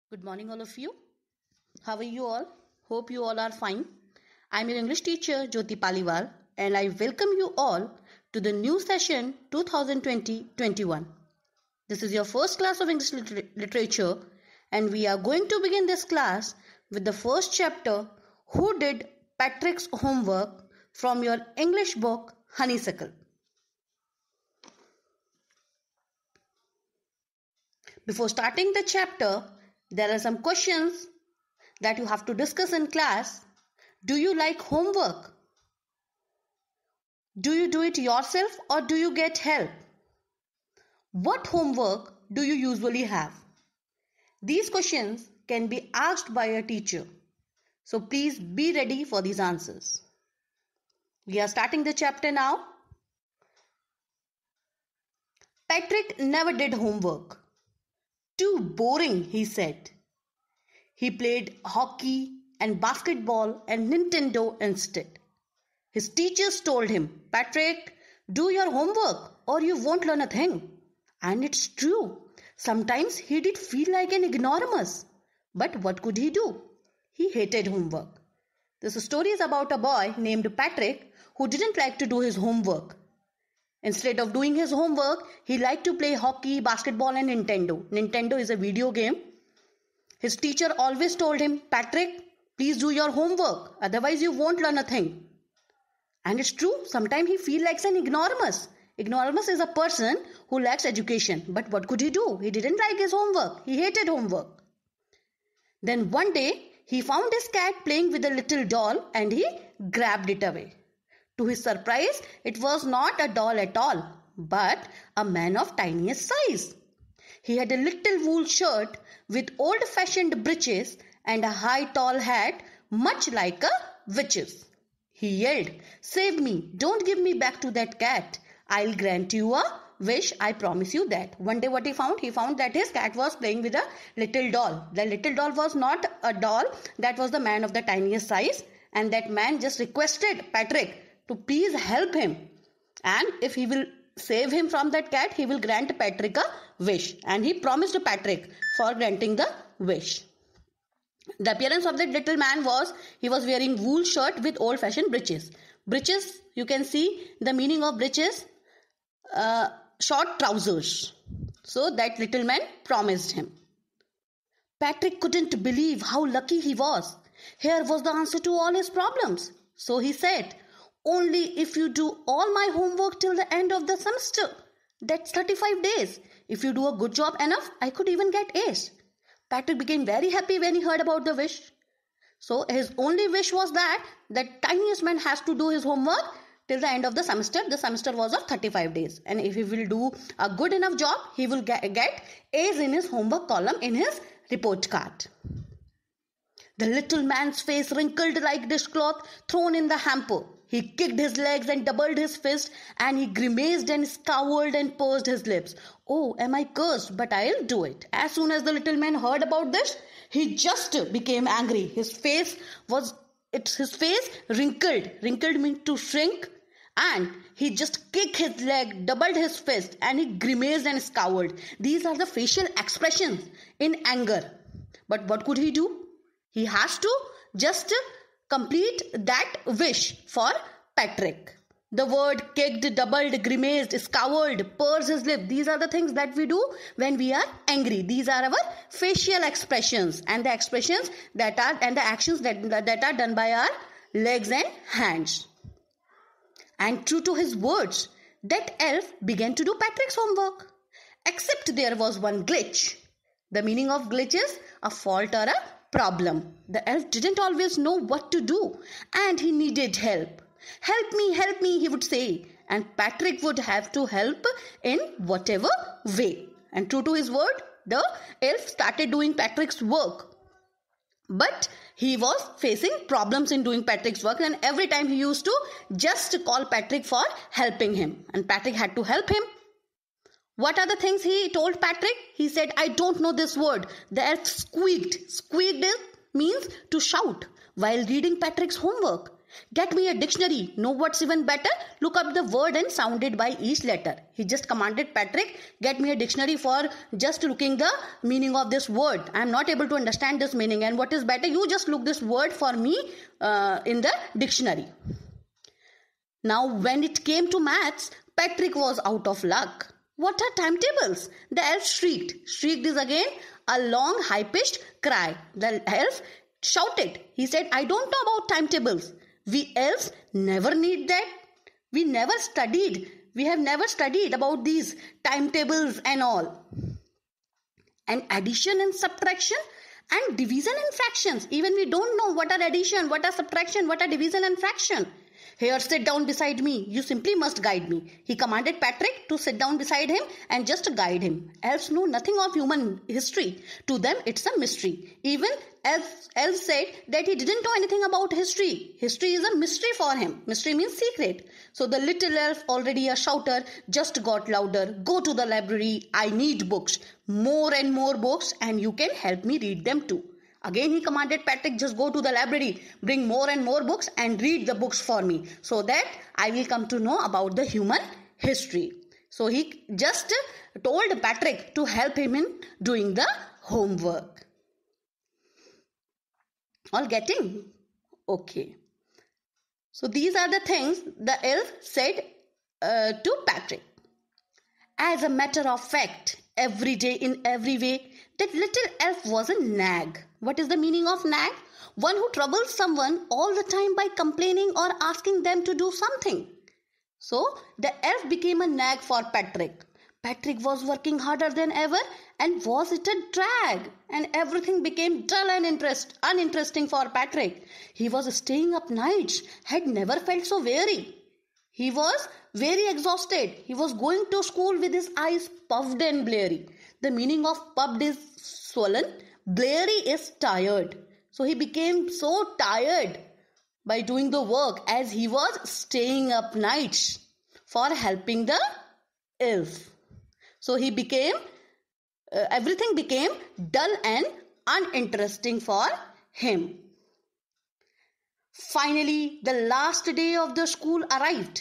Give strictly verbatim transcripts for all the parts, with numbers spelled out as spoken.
Good morning, all of you. How are you all? Hope you all are fine. I'm your English teacher, Jyoti Paliwal, and I welcome you all to the new session twenty twenty twenty-one. This is your first class of English liter- literature, and we are going to begin this class with the first chapter, Who Did Patrick's Homework, from your English book, Honeysuckle. Before starting the chapter, there are some questions that you have to discuss in class. Do you like homework? Do you do it yourself or do you get help? What homework do you usually have? These questions can be asked by a teacher. So please be ready for these answers. We are starting the chapter now. Patrick never did homework. Too boring, he said. He played hockey and basketball and Nintendo instead. His teachers told him, Patrick, do your homework or you won't learn a thing. And it's true. Sometimes he did feel like an ignoramus. But what could he do? He hated homework. This story is about a boy named Patrick who didn't like to do his homework. Instead of doing his homework, he liked to play hockey, basketball and Nintendo. Nintendo is a video game. His teacher always told him, Patrick, please do your homework. Otherwise you won't learn a thing. And it's true. Sometimes he feels like an ignoramus. Ignoramus is a person who lacks education. But what could he do? He didn't like his homework. He hated homework. Then one day, he found his cat playing with a little doll and he grabbed it away. To his surprise, it was not a doll at all, but a man of tiniest size. He had a little wool shirt with old-fashioned breeches and a high tall hat, much like a witch's. He yelled, Save me, don't give me back to that cat. I'll grant you a wish, I promise you that. One day what he found? He found that his cat was playing with a little doll. The little doll was not a doll, that was the man of the tiniest size. And that man just requested Patrick to please help him. And if he will save him from that cat, he will grant Patrick a wish. And he promised Patrick for granting the wish. The appearance of that little man was, he was wearing wool shirt with old-fashioned breeches. Breeches, you can see the meaning of breeches, uh, short trousers. So that little man promised him. Patrick couldn't believe how lucky he was. Here was the answer to all his problems. So he said, Only if you do all my homework till the end of the semester. That's thirty-five days. If you do a good job enough, I could even get A's. Patrick became very happy when he heard about the wish. So his only wish was that the tiniest man has to do his homework till the end of the semester. The semester was of thirty-five days. And if he will do a good enough job, he will get, get A's in his homework column in his report card. The little man's face wrinkled like dishcloth thrown in the hamper. He kicked his legs and doubled his fist, and he grimaced and scowled and pursed his lips. Oh, am I cursed? But I'll do it. As soon as the little man heard about this, he just became angry. His face was, it's his face wrinkled. Wrinkled means to shrink. And he just kicked his leg, doubled his fist, and he grimaced and scowled. These are the facial expressions in anger. But what could he do? He has to just complete that wish for Patrick. The word kicked, doubled, grimaced, scowled, pursed his lip. These are the things that we do when we are angry. These are our facial expressions and the expressions that are and the actions that, that are done by our legs and hands. And true to his words, that elf began to do Patrick's homework. Except there was one glitch. The meaning of glitch is a fault or a problem. The elf didn't always know what to do and he needed help. Help me, help me, he would say. And Patrick would have to help in whatever way. And true to his word, the elf started doing Patrick's work. But he was facing problems in doing Patrick's work, and every time he used to just call Patrick for helping him. And Patrick had to help him. What are the things he told Patrick? He said, I don't know this word. The elf squeaked. Squeaked means to shout while reading Patrick's homework. Get me a dictionary. Know what's even better? Look up the word and sound it by each letter. He just commanded Patrick, get me a dictionary for just looking the meaning of this word. I am not able to understand this meaning, and what is better? You just look this word for me uh, in the dictionary. Now, when it came to maths, Patrick was out of luck. What are timetables? The elf shrieked. Shrieked is again a long, high-pitched cry. The elf shouted. He said, I don't know about timetables. We elves never need that. We never studied. We have never studied about these timetables and all. And addition and subtraction and division and fractions. Even we don't know what are addition, what are subtraction, what are division and fraction. Here, sit down beside me. You simply must guide me. He commanded Patrick to sit down beside him and just guide him. Elves know nothing of human history. To them, it's a mystery. Even elf, elf said that he didn't know anything about history. History is a mystery for him. Mystery means secret. So the little elf, already a shouter, just got louder. Go to the library. I need books. More and more books, and you can help me read them too. Again, he commanded Patrick, just go to the library, bring more and more books and read the books for me so that I will come to know about the human history. So he just told Patrick to help him in doing the homework. All getting? Okay. So these are the things the elf said uh, to Patrick. As a matter of fact, every day in every way, that little elf was a nag. What is the meaning of nag? One who troubles someone all the time by complaining or asking them to do something. So the elf became a nag for Patrick. Patrick was working harder than ever, and was it a drag? And everything became dull and interest, uninteresting for Patrick. He was staying up nights, had never felt so weary. He was very exhausted. He was going to school with his eyes puffed and bleary. The meaning of puffed is swollen. Bleary is tired. So he became so tired by doing the work as he was staying up nights for helping the elf. So he became, uh, everything became dull and uninteresting for him. Finally, the last day of the school arrived,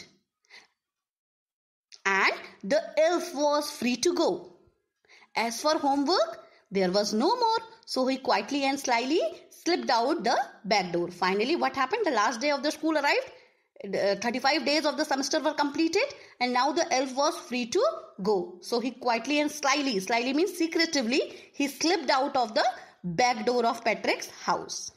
and the elf was free to go. As for homework, there was no more, so he quietly and slyly slipped out the back door. Finally, what happened? The last day of the school arrived. Uh, thirty-five days of the semester were completed, and now the elf was free to go. So he quietly and slyly, slyly means secretively, he slipped out of the back door of Patrick's house.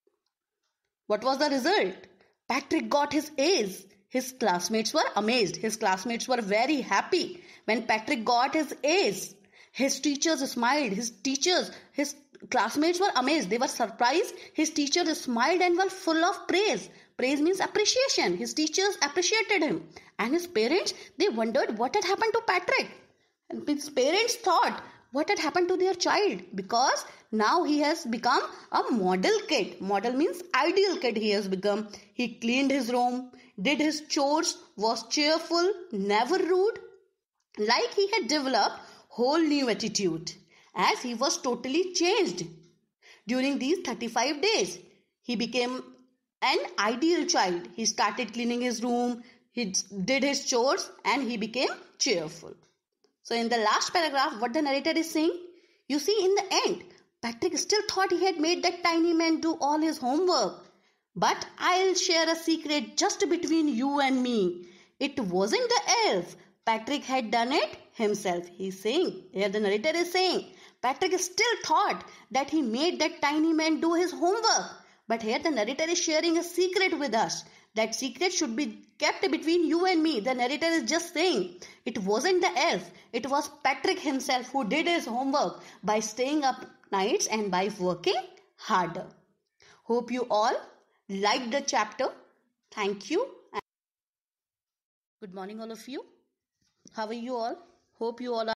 What was the result? Patrick got his A's. His classmates were amazed. His classmates were very happy when Patrick got his A's. His teachers smiled. His teachers, his classmates were amazed. They were surprised. His teachers smiled and were full of praise. Praise means appreciation. His teachers appreciated him. And his parents, they wondered what had happened to Patrick. And his parents thought what had happened to their child, because now he has become a model kid. Model means ideal kid he has become. He cleaned his room, did his chores, was cheerful, never rude. Like he had developed whole new attitude, as he was totally changed. During these thirty-five days, he became an ideal child. He started cleaning his room, he did his chores, and he became cheerful. So in the last paragraph, what the narrator is saying, you see, in the end, Patrick still thought he had made that tiny man do all his homework. But I'll share a secret just between you and me. It wasn't the elf. Patrick had done it himself. He's saying, here the narrator is saying, Patrick still thought that he made that tiny man do his homework. But here the narrator is sharing a secret with us. That secret should be kept between you and me. The narrator is just saying, it wasn't the elf. It was Patrick himself who did his homework by staying up nights and by working harder. Hope you all liked the chapter. Thank you. Good morning all of you. How are you all? Hope you all are